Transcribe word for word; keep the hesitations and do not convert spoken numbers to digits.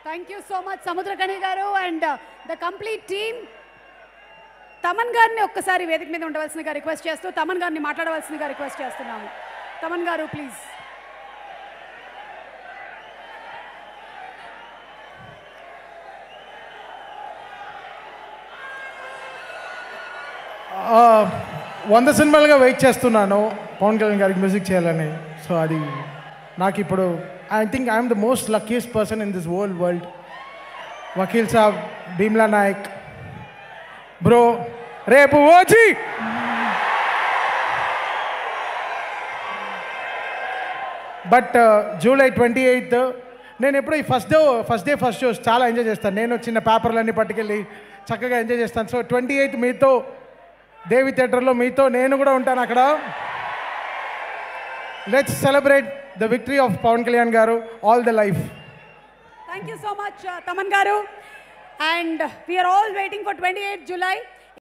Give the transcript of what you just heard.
Thank you so much, Samuthirakani garu and uh, the complete team. Thaman garni okkasari vedik meeda undavalsiniga request chestu Thaman garni maatladavalalsiniga request chestunnaamu. Thaman garu please. వంద సినిమాలుగా wait చేస్తున్నాను పవన్ కళ్యాణ్ గారికి music చేయాలని. So అది నాకు ఇప్పుడు I think I'm the most luckiest person in this world world. Vakeel Saab, Bheemla Nayak bro, రేపు OG but July twenty eighth నేను ఎప్పుడో ఈ first day first day first shows చాలా ఎంజాయ్ చేస్తాను. నేను చిన్న పేపర్లన్నీ పట్టుకెళ్ళి చక్కగా ఎంజాయ్ చేస్తాను. సో ట్వంటీ ఎయిత్ మీతో దేవి థియేటర్లో మీతో నేను కూడా ఉంటాను అక్కడ. Let's celebrate the victory of Pawan Kalyan garu all the life. Thank you so much, uh, Thaman garu. And we are all waiting for twenty-eighth July.